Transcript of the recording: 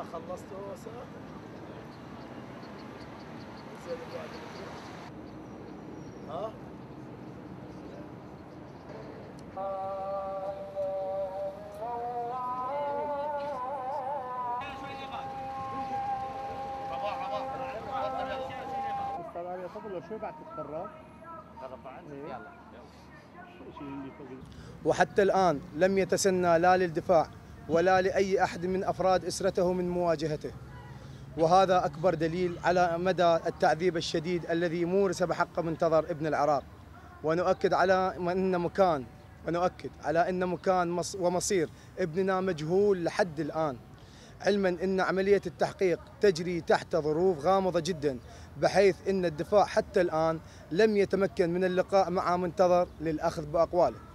خلصتوا هسه؟ ها؟ شوي بعد تتفرغ وحتى الآن لم يتسنى لا للدفاع ولا لأي أحد من أفراد أسرته من مواجهته، وهذا أكبر دليل على مدى التعذيب الشديد الذي مورس بحق منتظر ابن العراق. ونؤكد على أن مكان ومصير ابننا مجهول لحد الآن، علما أن عملية التحقيق تجري تحت ظروف غامضة جدا، بحيث أن الدفاع حتى الآن لم يتمكن من اللقاء مع منتظر للأخذ بأقواله.